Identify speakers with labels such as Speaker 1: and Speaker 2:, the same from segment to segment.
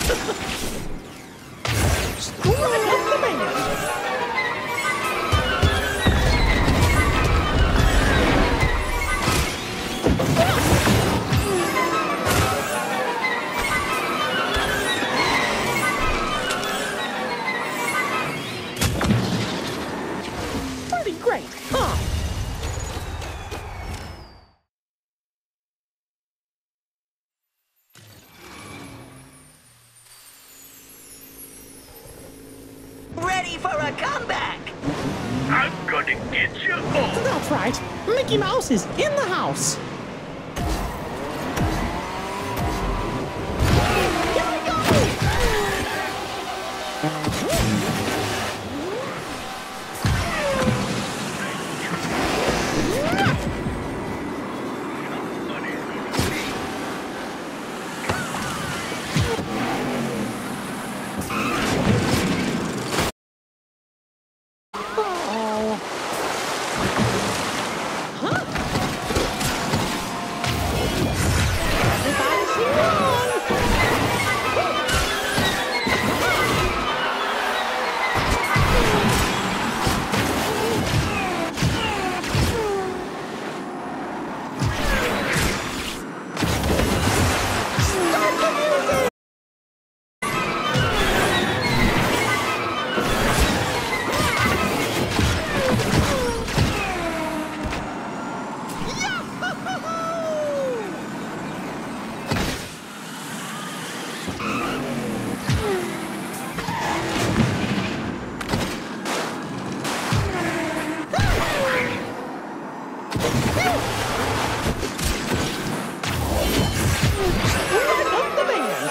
Speaker 1: Strike up the band! Pretty great, huh?
Speaker 2: Ready for a comeback!
Speaker 3: I'm gonna get you all.
Speaker 1: That's right. Mickey Mouse is in the house. Here we go! Oh. Huh? Everybody sing along! Start the music! Strike up the band!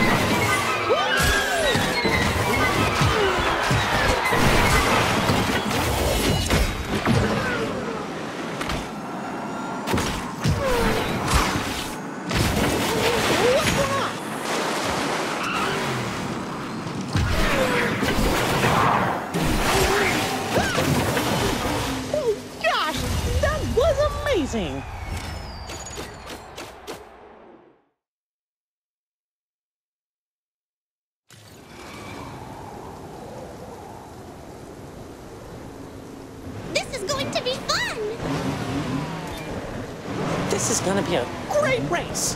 Speaker 1: What's going on? Oh gosh, that was amazing!
Speaker 4: This is going to be fun!
Speaker 1: This is gonna be a great race!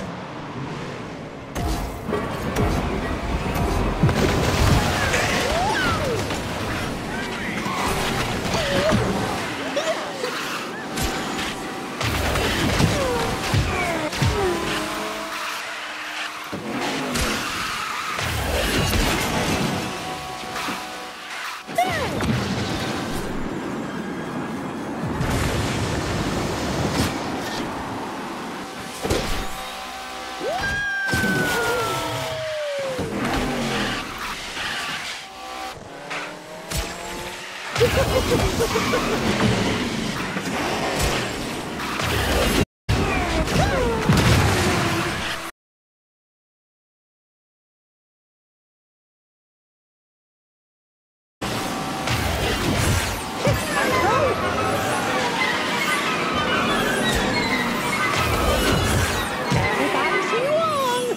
Speaker 1: Everybody sing along!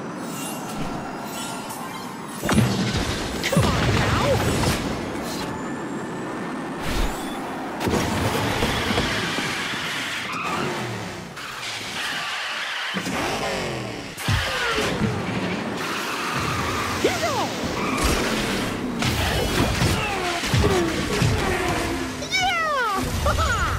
Speaker 1: Come on now! Here we go! Yeah! Ha-ha!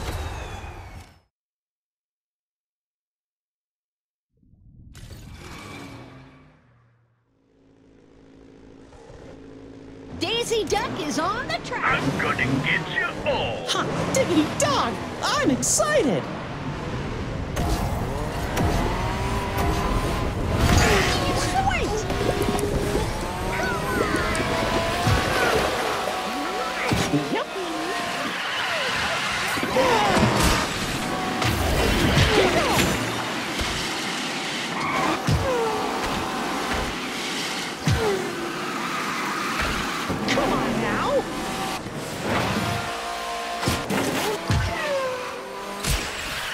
Speaker 4: Daisy Duck is on the track!
Speaker 3: I'm gonna get you all.
Speaker 1: Ha! Diggity dog! I'm excited! Sweet! Yep. Here we go. Come on now!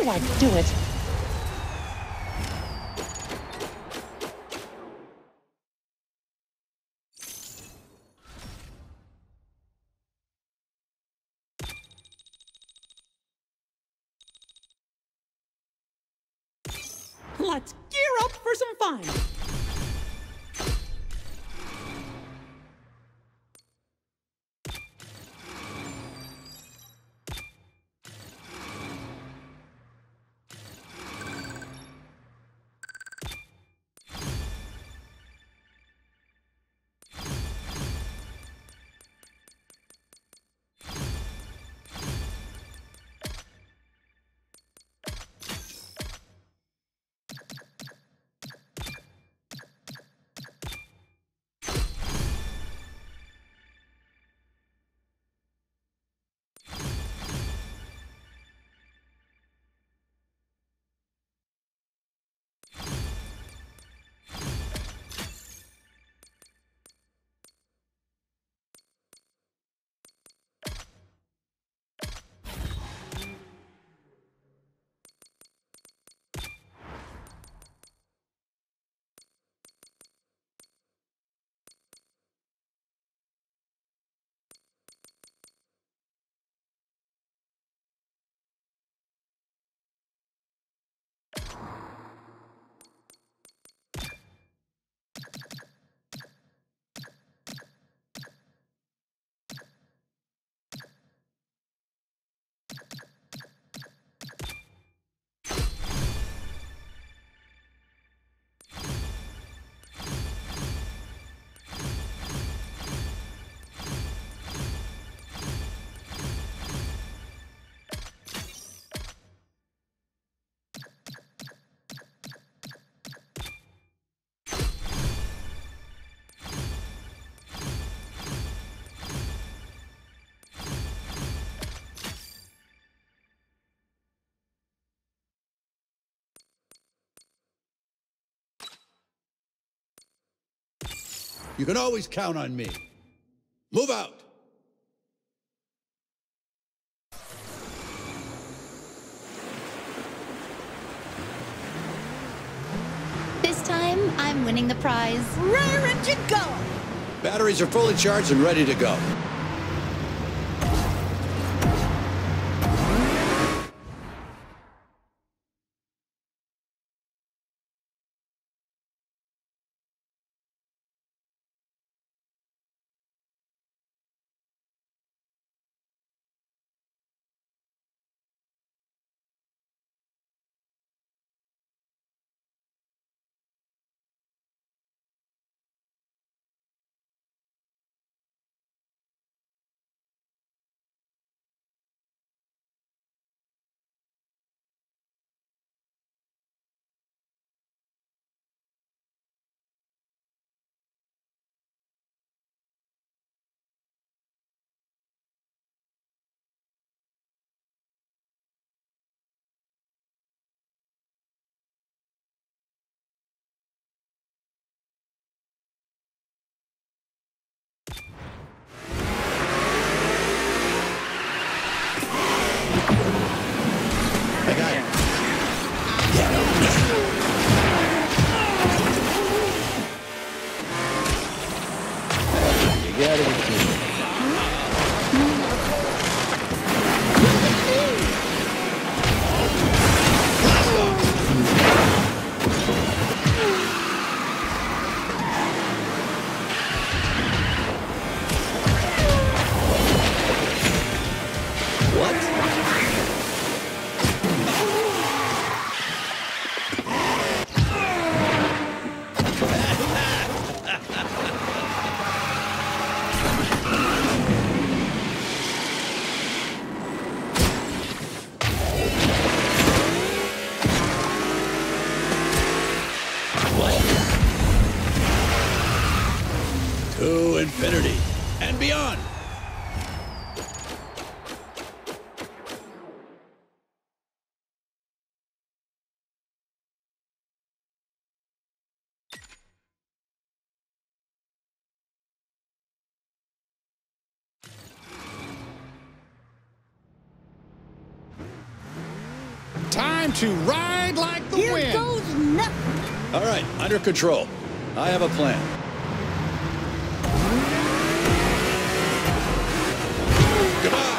Speaker 1: do I do it? Let's gear up for some fun.
Speaker 5: You can always count on me. Move out!
Speaker 4: This time, I'm winning the prize.
Speaker 1: Raring to go!
Speaker 5: Batteries are fully charged and ready to go. I got it. You got it. Time to ride like the
Speaker 1: Here
Speaker 5: wind.
Speaker 1: goes nothing.
Speaker 5: All right, under control. I have a plan. Goodbye.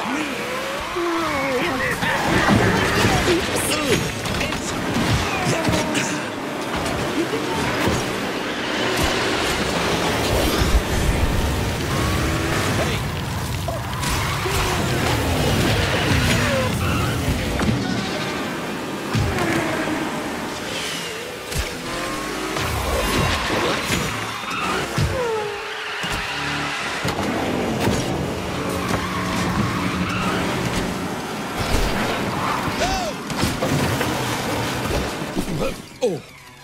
Speaker 5: Oh.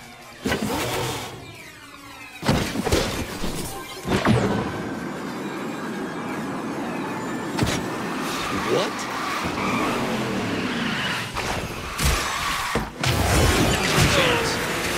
Speaker 5: What? Chance.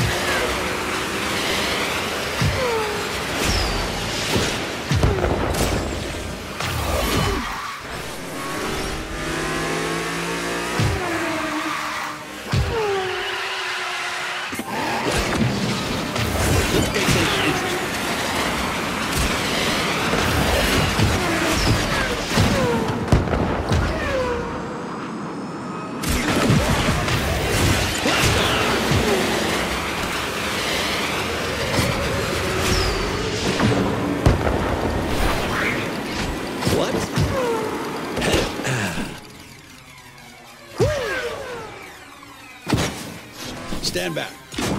Speaker 5: What? Stand back.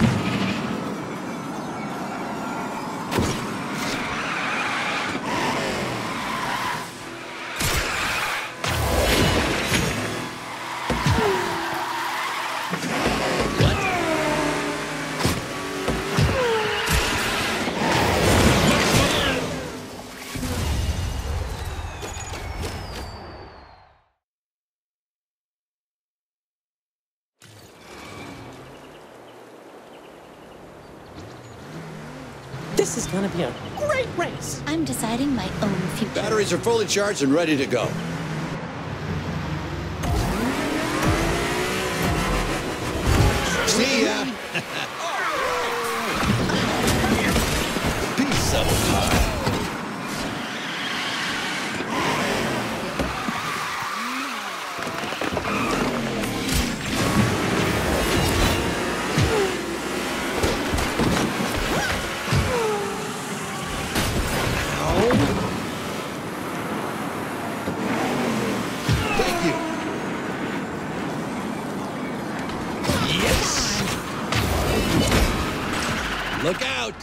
Speaker 1: This is gonna be a great race.
Speaker 4: I'm deciding my own future.
Speaker 5: Batteries are fully charged and ready to go. See ya. Piece of pie. Thank you. Yes. Look out.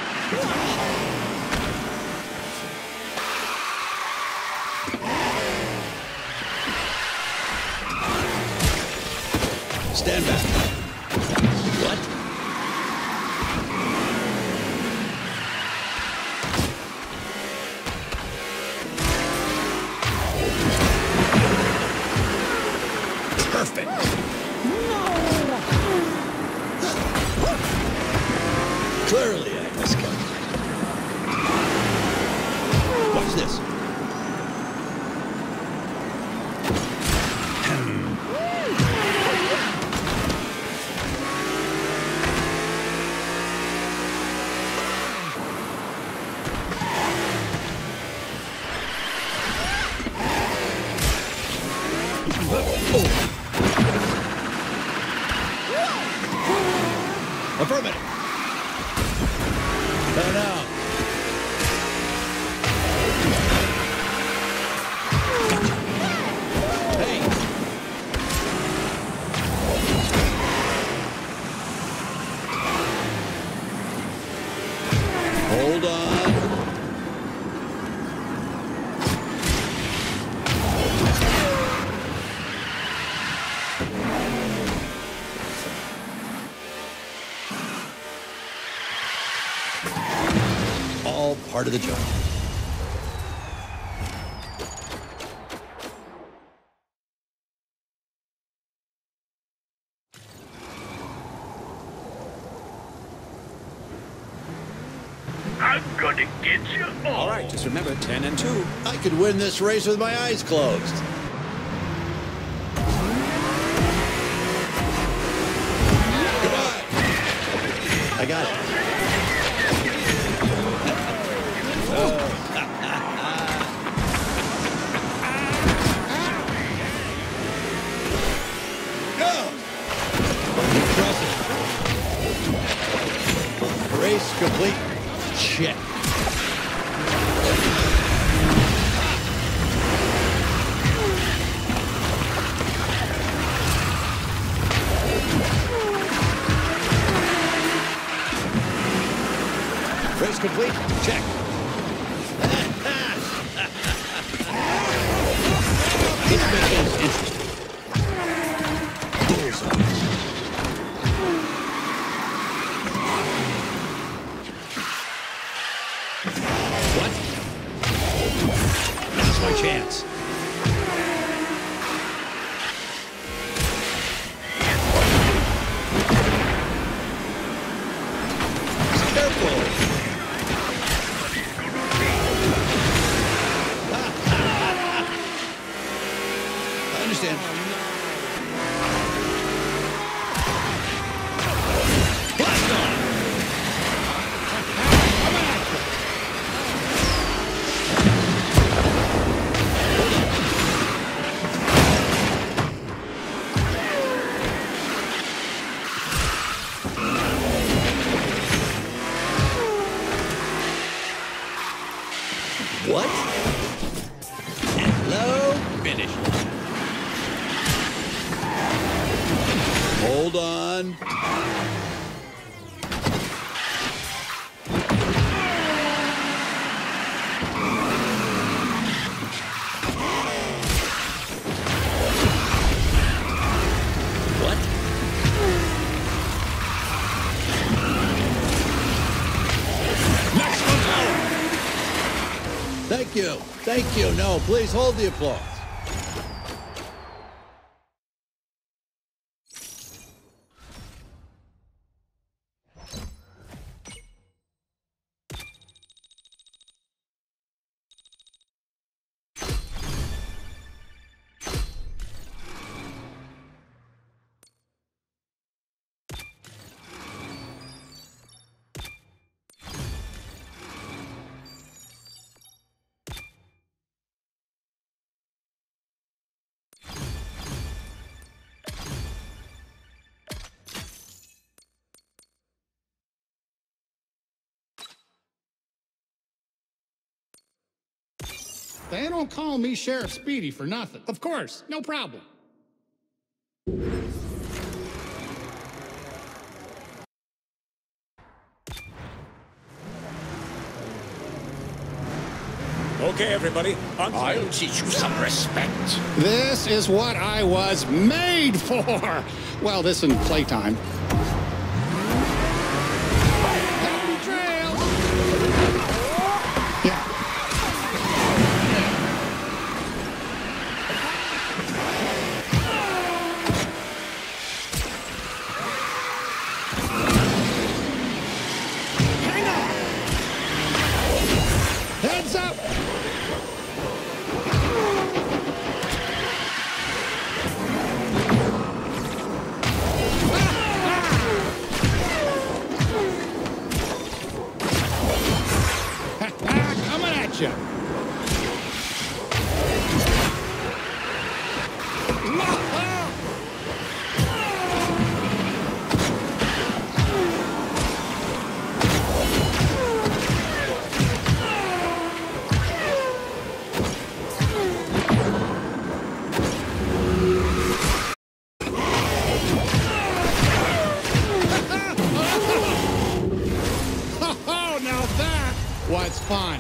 Speaker 5: Stand back. What? Perfect. Clearly, I miscalculated. Watch this. Affirmative. Now. Hey. Hold on. All part of the job.
Speaker 3: I'm gonna get you all.
Speaker 6: All right, just remember 10 and 2.
Speaker 5: I could win this race with my eyes closed. I got it. No! Impressive. Race complete. Check. Race complete. Check. Let's make this interesting. Bullseye. What? Now's my chance. Careful. I understand. Blast on! What? Hello, finish. Hold on. What? Next one's out. Thank you. Thank you. No, please hold the applause.
Speaker 6: They don't call me Sheriff Speedy for nothing. Of course, no problem.
Speaker 7: Okay, everybody. I'll teach you some respect.
Speaker 6: This is what I was made for. Well, this and playtime. Happy trails. Yeah. Hang on. Heads up. Coming at you. Oh, now that was fun.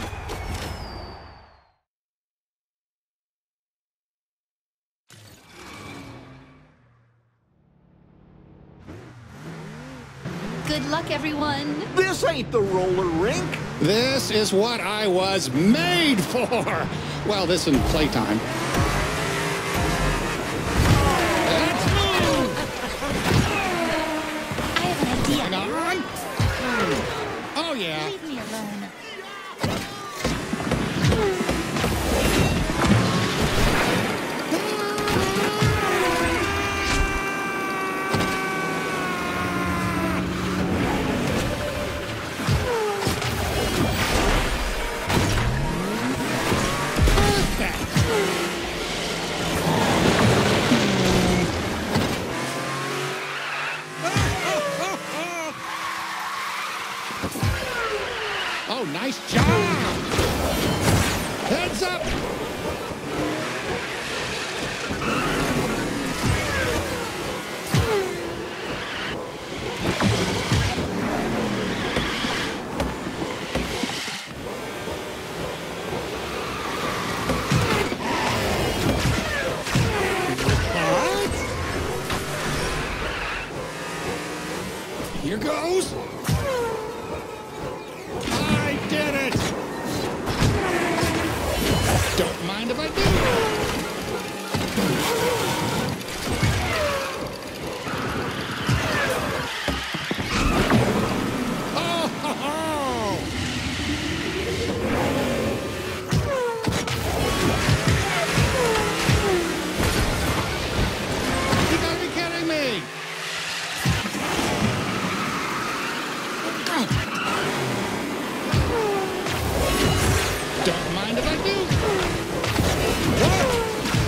Speaker 4: Good luck, everyone.
Speaker 2: This ain't the roller rink.
Speaker 6: This is what I was made for. Well, this and playtime. Let's move.
Speaker 4: I have an idea.
Speaker 6: Hang on. Oh, yeah.
Speaker 4: Leave me alone.
Speaker 6: Oh, nice job! Heads up! Here goes. I did it. Don't mind if I do. Oh, ho, ho. You gotta be kidding me. Don't mind if I do. What?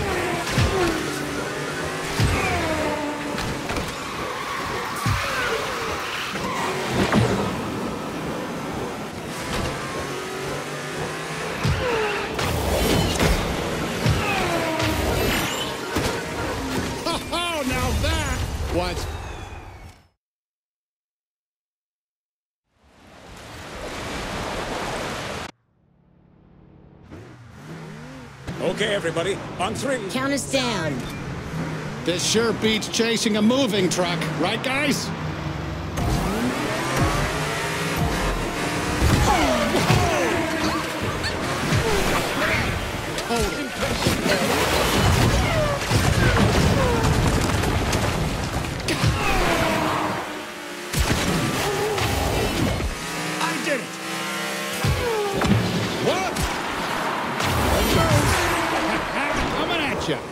Speaker 6: Oh, now that was...
Speaker 7: Okay, everybody, on three.
Speaker 1: Count us down.
Speaker 6: This sure beats chasing a moving truck, right, guys? I did it! What? Coming at you.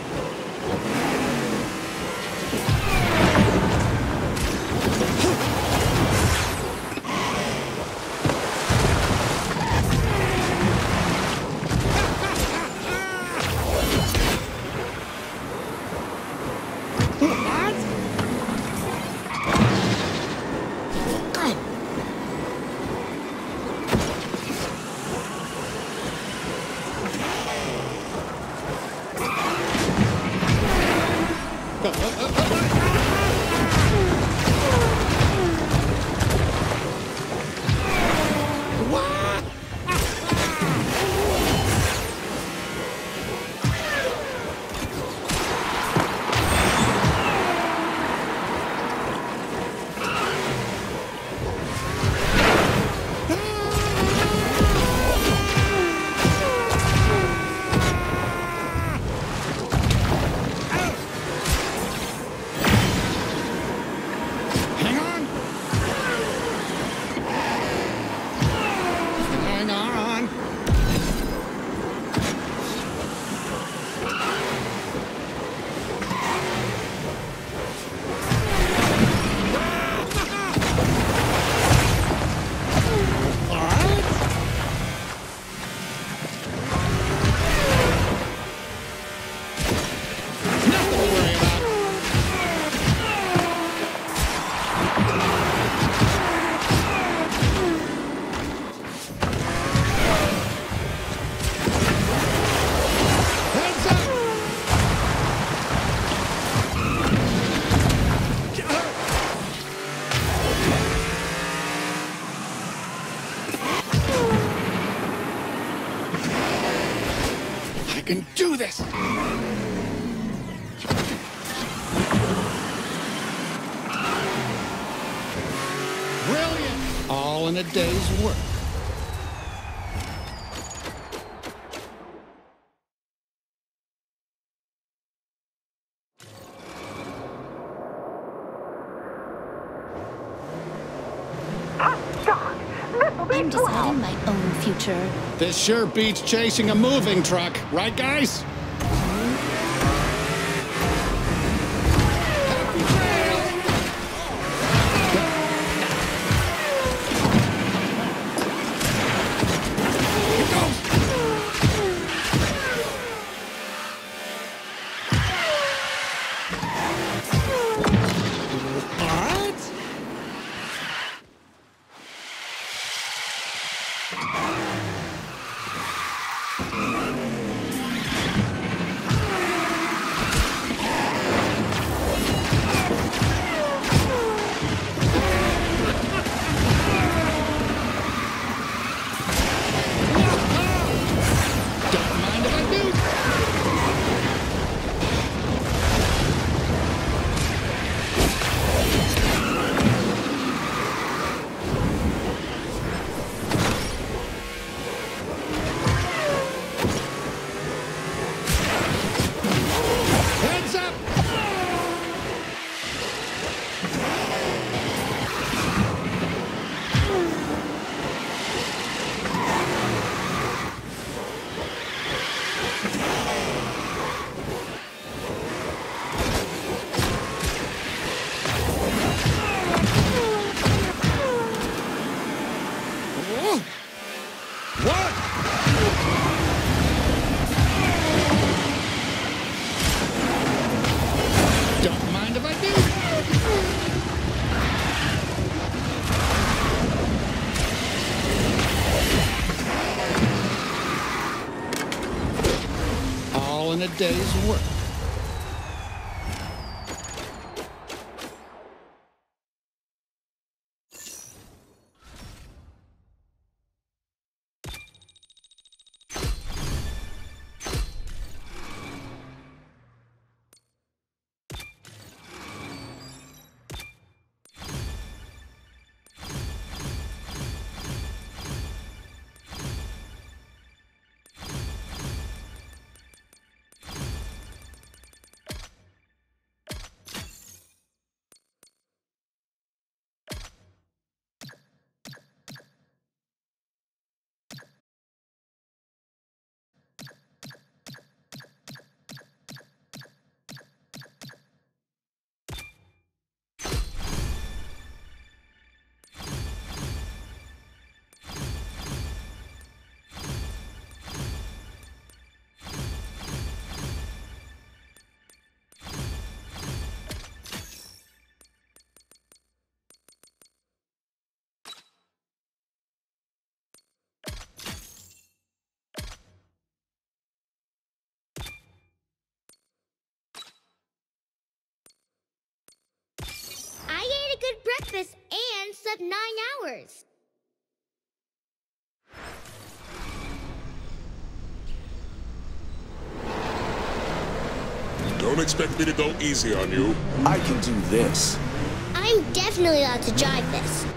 Speaker 6: Can do this! Brilliant! All in a day's work.
Speaker 4: I'm deciding my own future.
Speaker 6: This sure beats chasing a moving truck, right, guys?
Speaker 5: day's work.
Speaker 8: I ate a good breakfast and slept 9 hours.
Speaker 9: Don't expect me to go easy on you.
Speaker 2: I can do this.
Speaker 8: I'm definitely allowed to drive this.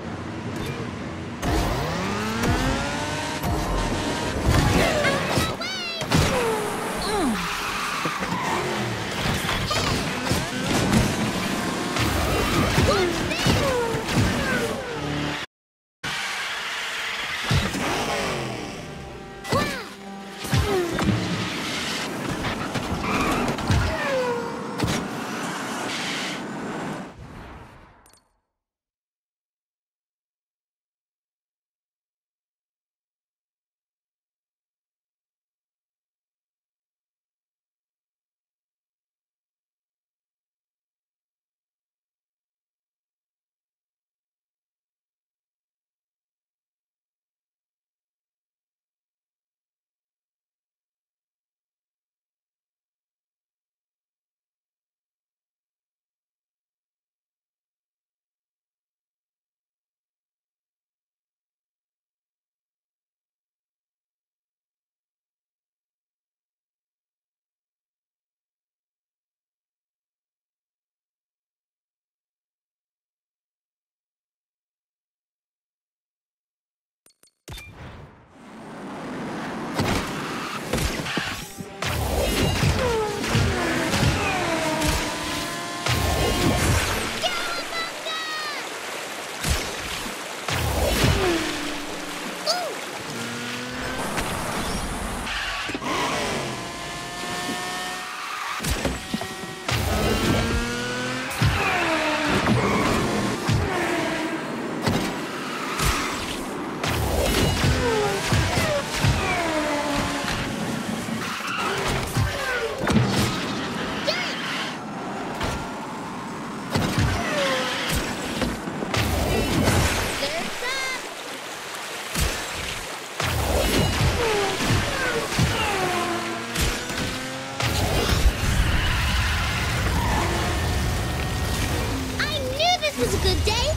Speaker 8: Was a good day.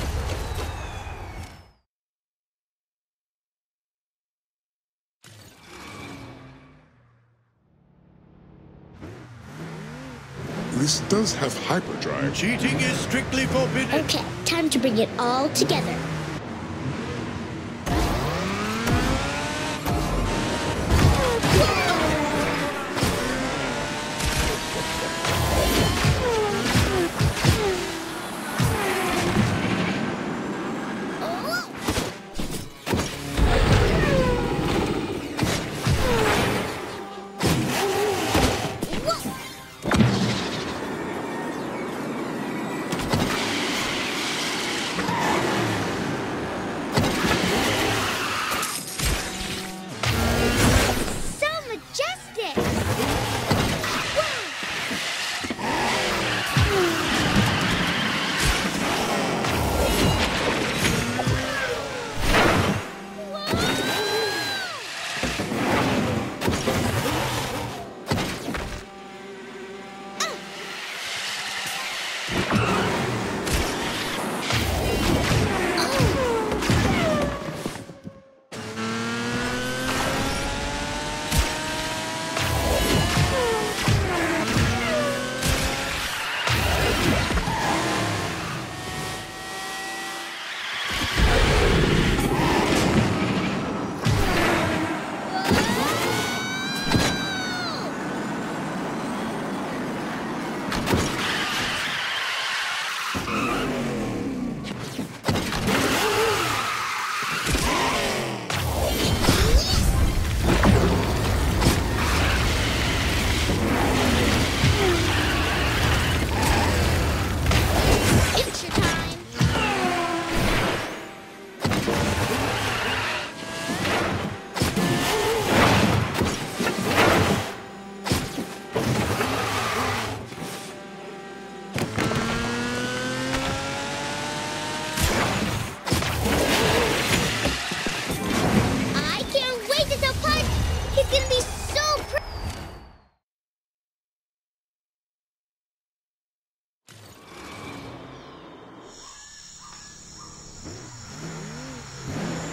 Speaker 9: This does have hyperdrive.
Speaker 5: Cheating is strictly forbidden.
Speaker 8: Okay, time to bring it all together.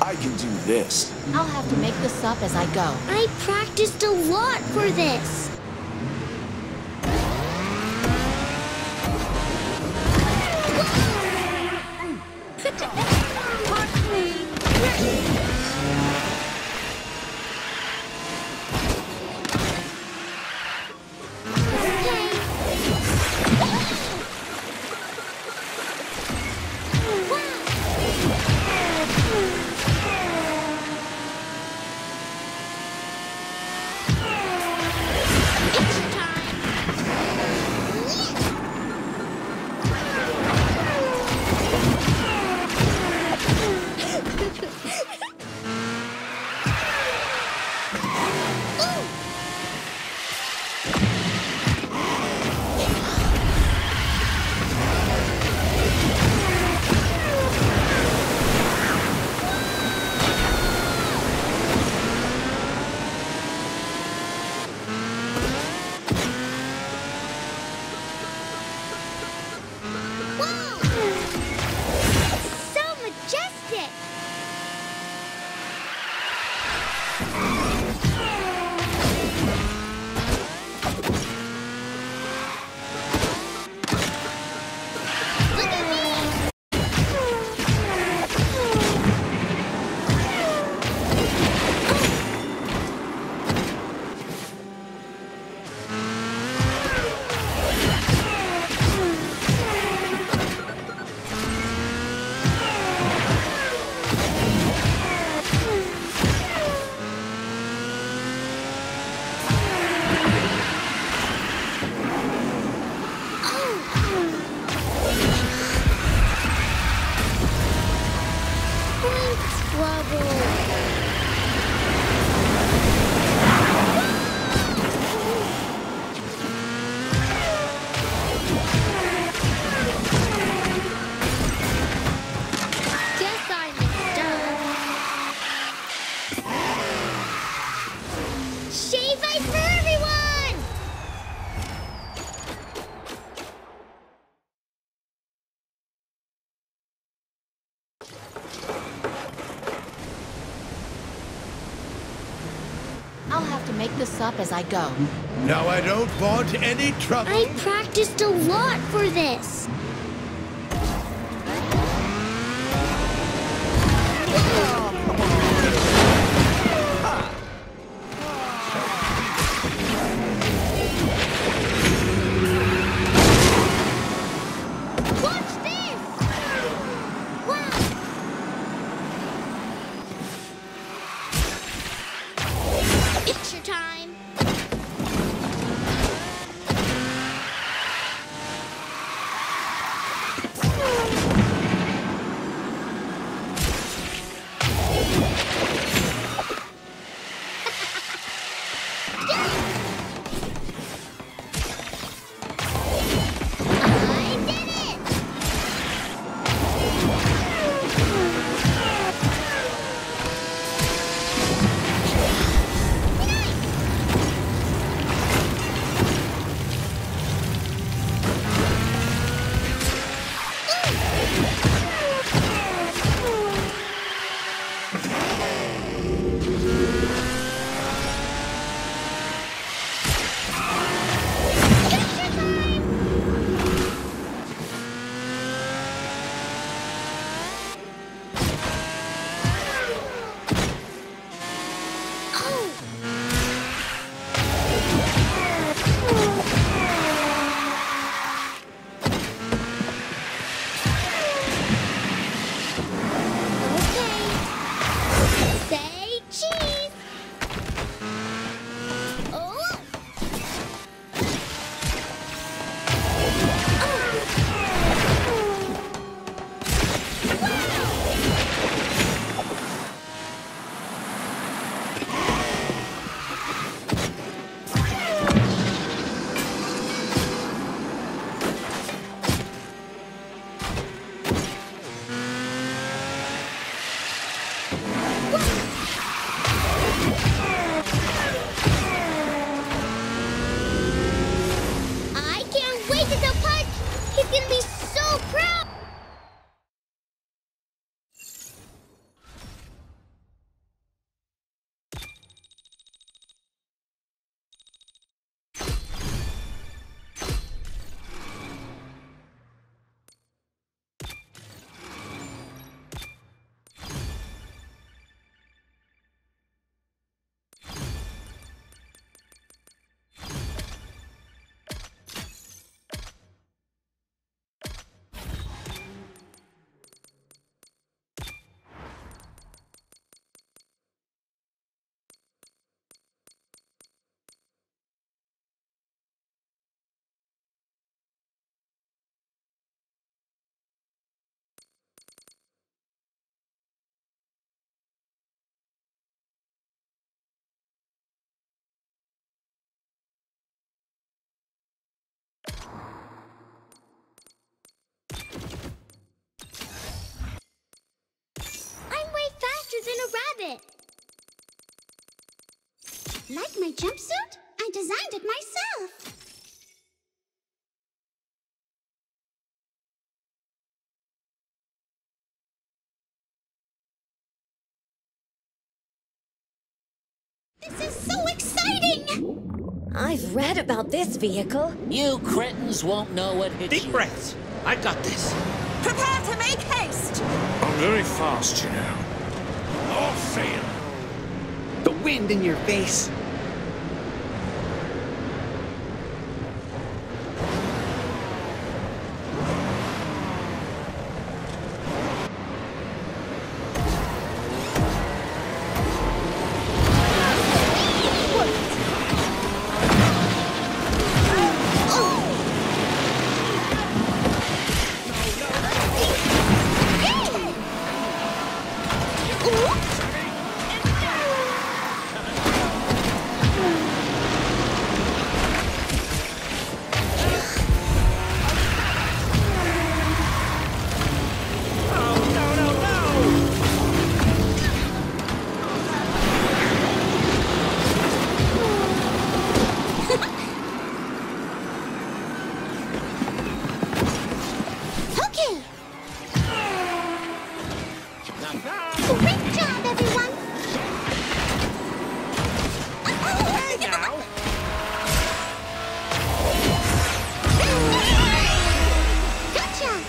Speaker 2: I can do this.
Speaker 4: I'll have to make this up as I go.
Speaker 8: I practiced a lot for this.
Speaker 4: I'll have to make this up as I go.
Speaker 5: Now I don't want any trouble.
Speaker 8: I practiced a lot for this. Like my jumpsuit? I designed it myself. This is so exciting!
Speaker 10: I've read about this vehicle.
Speaker 1: You cretins won't know what hit you.
Speaker 7: Deep breaths. I got this.
Speaker 10: Prepare to make haste!
Speaker 2: I'm very fast, you know.
Speaker 3: Or fail.
Speaker 7: The wind in your face.
Speaker 8: Great job, everyone!
Speaker 3: Hey now!
Speaker 8: Gotcha!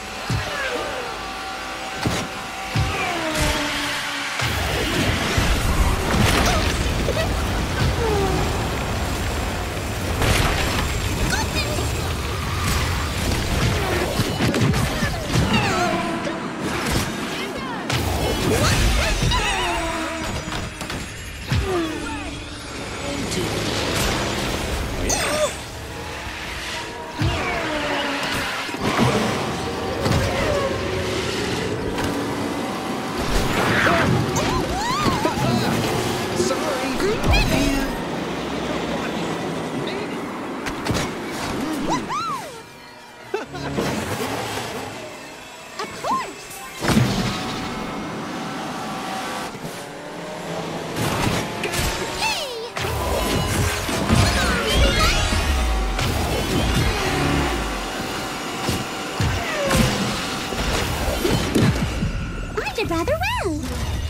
Speaker 8: Of course! Hey! Come on, everyone! I did rather well.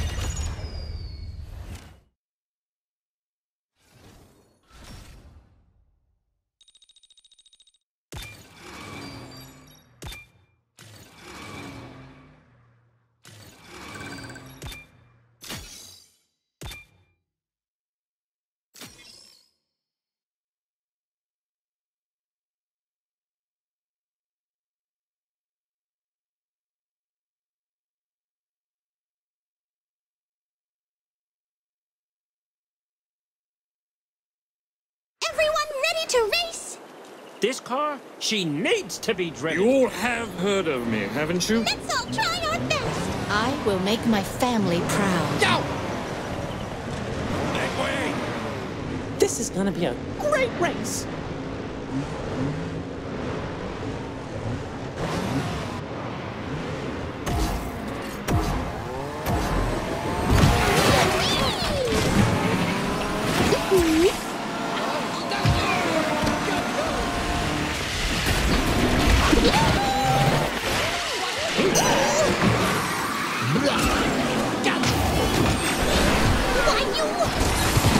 Speaker 8: Everyone ready to race?
Speaker 3: This car, she needs to be driven.
Speaker 2: You all have heard of me, haven't you?
Speaker 8: Let's all try our best.
Speaker 10: I will make my family proud.
Speaker 3: That way.
Speaker 1: This is gonna be a great race.
Speaker 8: Why, you...